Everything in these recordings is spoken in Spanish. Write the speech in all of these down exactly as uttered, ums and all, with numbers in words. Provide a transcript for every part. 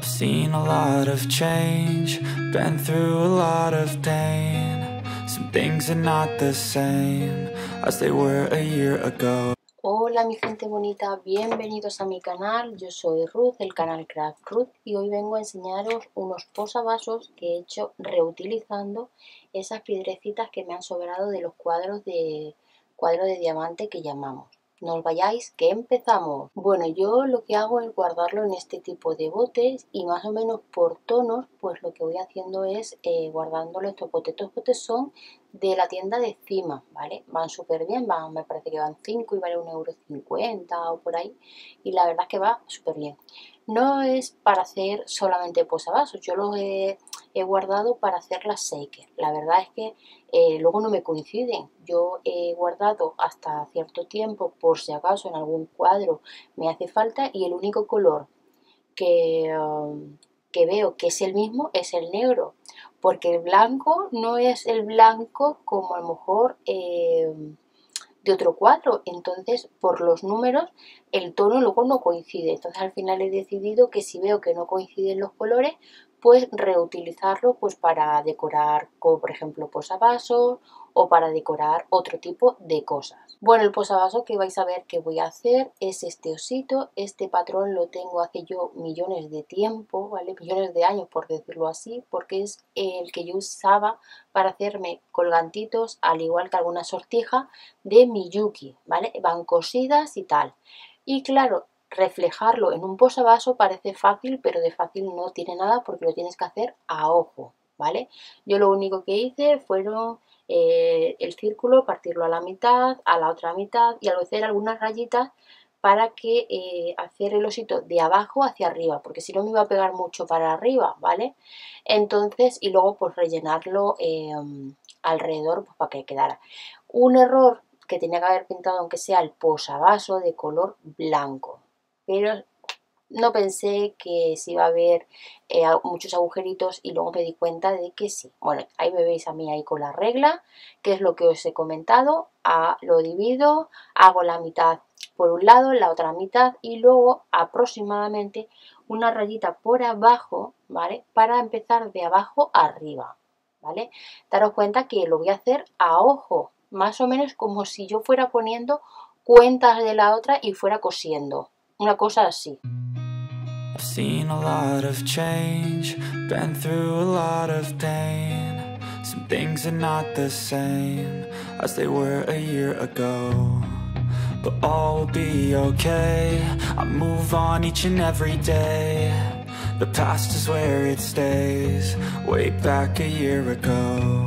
I've seen a lot of change, been through a lot of pain. Some things are not the same as they were a year ago. Hola mi gente bonita, bienvenidos a mi canal. Yo soy Ruth del canal Craft Ruth y hoy vengo a enseñaros unos posavasos que he hecho reutilizando esas piedrecitas que me han sobrado de los cuadros de cuadro de diamante que llamamos. No os vayáis, que empezamos. Bueno, yo lo que hago es guardarlo en este tipo de botes y más o menos por tonos, pues lo que voy haciendo es eh, guardándolo estos botes. Estos botes son de la tienda de Cima, ¿vale? Van súper bien, van, me parece que van cinco y vale un euro cincuenta o por ahí. Y la verdad es que va súper bien. No es para hacer solamente posavasos, yo los he, he guardado para hacer las shaker. La verdad es que eh, luego no me coinciden. Yo he guardado hasta cierto tiempo por si acaso en algún cuadro me hace falta y el único color que, um, que veo que es el mismo es el negro. Porque el blanco no es el blanco como a lo mejor eh, de otro cuadro, entonces por los números el tono luego no coincide. Entonces al final he decidido que si veo que no coinciden los colores, pues reutilizarlo pues para decorar, como por ejemplo posavasos o para decorar otro tipo de cosas. Bueno, el posavasos que vais a ver que voy a hacer es este osito. Este patrón lo tengo hace yo millones de tiempo, ¿vale? Millones de años por decirlo así, porque es el que yo usaba para hacerme colgantitos, al igual que alguna sortija de Miyuki, ¿vale? Van cosidas y tal. Y claro, reflejarlo en un posavasos parece fácil, pero de fácil no tiene nada porque lo tienes que hacer a ojo, ¿vale? Yo lo único que hice fueron eh, el círculo, partirlo a la mitad, a la otra mitad y al hacer algunas rayitas para que eh, hacer el osito de abajo hacia arriba, porque si no me iba a pegar mucho para arriba, ¿vale? Entonces, y luego pues rellenarlo eh, alrededor pues, para que quedara. Un error que tenía que haber pintado aunque sea el posavasos de color blanco, pero no pensé que se iba a ver eh, muchos agujeritos y luego me di cuenta de que sí. Bueno, ahí me veis a mí ahí con la regla, que es lo que os he comentado. A, lo divido, hago la mitad por un lado, la otra mitad y luego aproximadamente una rayita por abajo, ¿vale? Para empezar de abajo arriba, ¿vale? Daros cuenta que lo voy a hacer a ojo, más o menos como si yo fuera poniendo cuentas de la otra y fuera cosiendo. Una cosa así. I've seen a lot of change, been through a lot of pain. Some things are not the same as they were a year ago. But all will be okay, I move on each and every day. The past is where it stays, way back a year ago.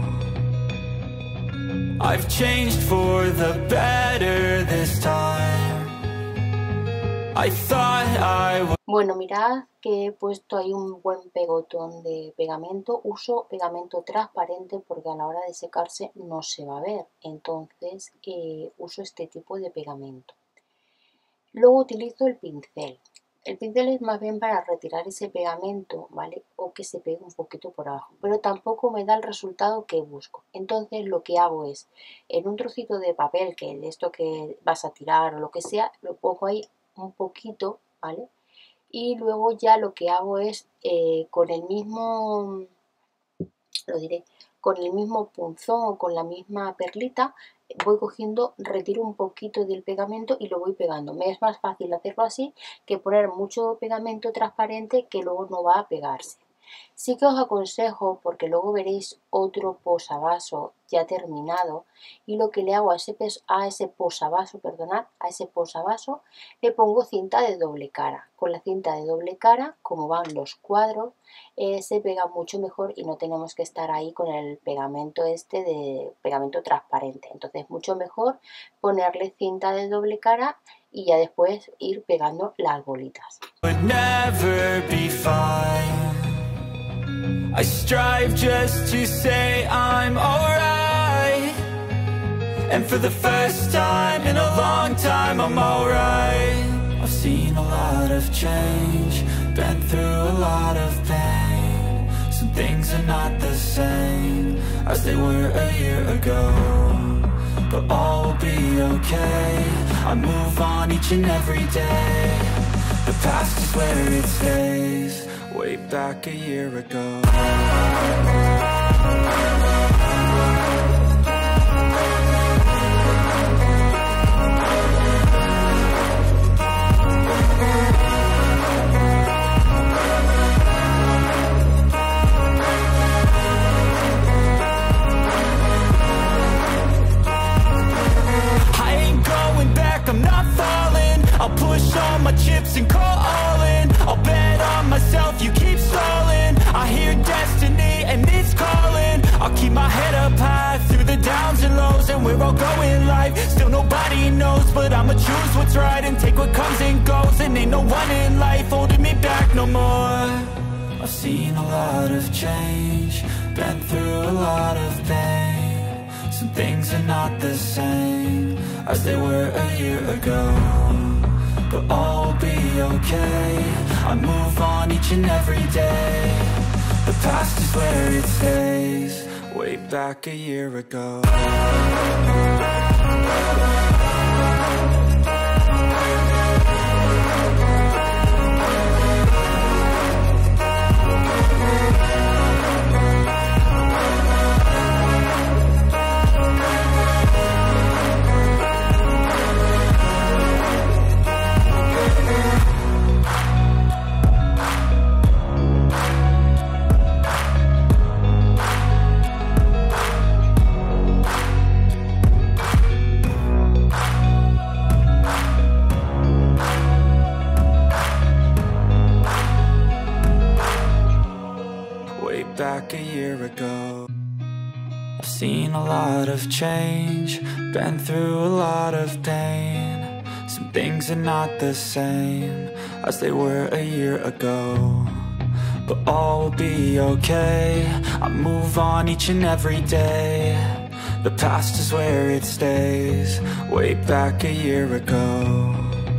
I've changed for the better this time. I thought I would. Bueno, mirad que he puesto ahí un buen pegotón de pegamento. Uso pegamento transparente porque a la hora de secarse no se va a ver. Entonces eh, uso este tipo de pegamento. Luego utilizo el pincel. El pincel es más bien para retirar ese pegamento, ¿vale? O que se pegue un poquito por abajo. Pero tampoco me da el resultado que busco. Entonces lo que hago es, en un trocito de papel, que de esto que vas a tirar o lo que sea, lo pongo ahí un poquito, ¿vale? Y luego ya lo que hago es eh, con el mismo, lo diré, con el mismo punzón o con la misma perlita, voy cogiendo, retiro un poquito del pegamento y lo voy pegando. Me es más fácil hacerlo así que poner mucho pegamento transparente que luego no va a pegarse. Sí que os aconsejo, porque luego veréis otro posavasos ya terminado, y lo que le hago a ese, a ese posavasos, perdonad, a ese posavasos le pongo cinta de doble cara. Con la cinta de doble cara, como van los cuadros, eh, se pega mucho mejor y no tenemos que estar ahí con el pegamento este de pegamento transparente. Entonces mucho mejor ponerle cinta de doble cara y ya después ir pegando las bolitas. I strive just to say I'm alright. And for the first time in a long time I'm alright. I've seen a lot of change, been through a lot of pain. Some things are not the same as they were a year ago. But all will be okay, I move on each and every day. The past is where it stays, way back a year ago. I'll push all my chips and call all in. I'll bet on myself, you keep stalling. I hear destiny and it's calling. I'll keep my head up high through the downs and lows. And we're all going life, still nobody knows. But I'ma choose what's right and take what comes and goes. And ain't no one in life holding me back no more. I've seen a lot of change, been through a lot of pain. Some things are not the same as they were a year ago, but all will be okay. I move on each and every day. The past is where it stays, way back a year ago. Back a year ago, I've seen a lot of change, been through a lot of pain. Some things are not the same as they were a year ago, but all will be okay. I move on each and every day. The past is where it stays, way back a year ago.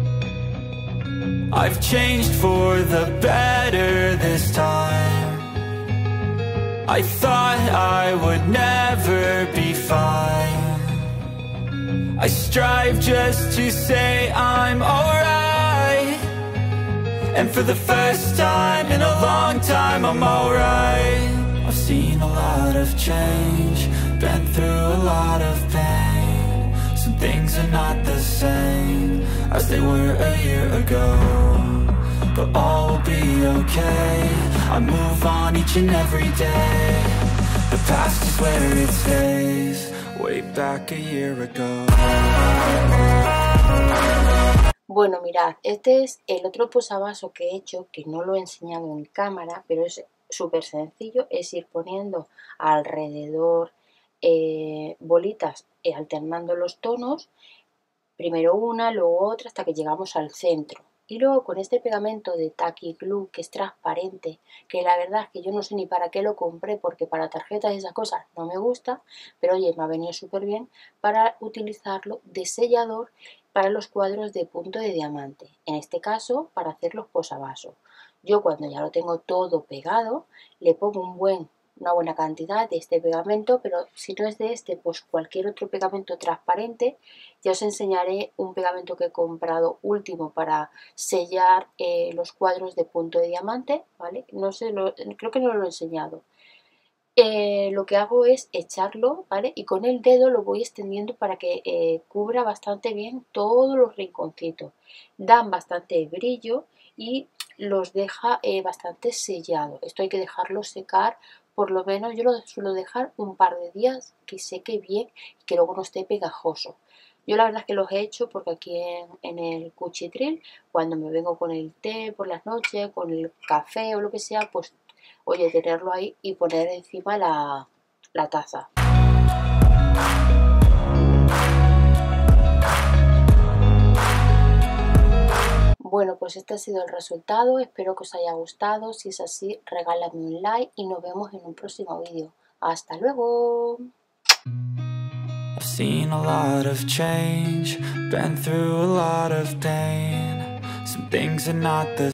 I've changed for the better this time. I thought I would never be fine. I strive just to say I'm alright, and for the first time in a long time I'm alright. I've seen a lot of change, been through a lot of pain. Some things are not the same as they were a year ago, but all will be okay. I move on each and every day. The past is where it stays, way back a year ago. Bueno, mirad, este es el otro posavasos que he hecho, que no lo he enseñado en cámara, pero es súper sencillo. Es ir poniendo alrededor eh, bolitas, eh, alternando los tonos, primero una, luego otra, hasta que llegamos al centro. Y luego con este pegamento de Tacky Glue, que es transparente, que la verdad es que yo no sé ni para qué lo compré, porque para tarjetas y esas cosas no me gusta, pero oye, me ha venido súper bien para utilizarlo de sellador para los cuadros de punto de diamante. En este caso, para hacer los posavasos. Yo cuando ya lo tengo todo pegado, le pongo un buen, una buena cantidad de este pegamento, pero si no es de este, pues cualquier otro pegamento transparente. Ya os enseñaré un pegamento que he comprado último para sellar eh, los cuadros de punto de diamante, ¿vale? No sé, lo, creo que no lo he enseñado. Eh, lo que hago es echarlo, ¿vale? Y con el dedo lo voy extendiendo para que eh, cubra bastante bien todos los rinconcitos. Dan bastante brillo y los deja eh, bastante sellado. Esto hay que dejarlo secar. Por lo menos yo lo suelo dejar un par de días que seque bien y que luego no esté pegajoso. Yo la verdad es que los he hecho porque aquí en, en el cuchitril, cuando me vengo con el té por las noches, con el café o lo que sea, pues oye, tenerlo ahí y poner encima la, la taza. Bueno, pues este ha sido el resultado, espero que os haya gustado. Si es así, regálame un like y nos vemos en un próximo vídeo. ¡Hasta luego! I've seen a lot of change, been through a lot of pain. Some things are not the